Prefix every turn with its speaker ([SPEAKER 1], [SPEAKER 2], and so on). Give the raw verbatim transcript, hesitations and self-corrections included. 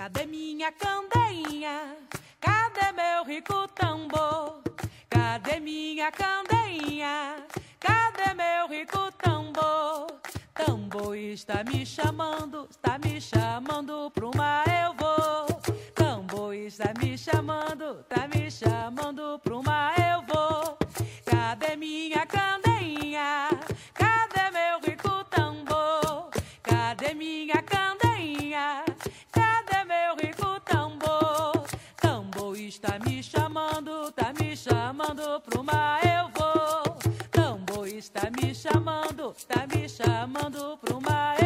[SPEAKER 1] Cadê minha candeinha? Cadê meu rico tambor? Cadê minha candeinha? Cadê meu rico tambor? Tambor está me chamando, está me chamando pro mar eu vou. Tambor está me chamando, está me chamando pro mar eu vou. Cadê minha candeinha? Cadê meu rico tambor? Cadê minha candeinha? Cadê meu rico tambor? Tambor está me chamando, está me chamando pro mar eu vou. Tambor está me chamando, está me chamando pro mar eu vou.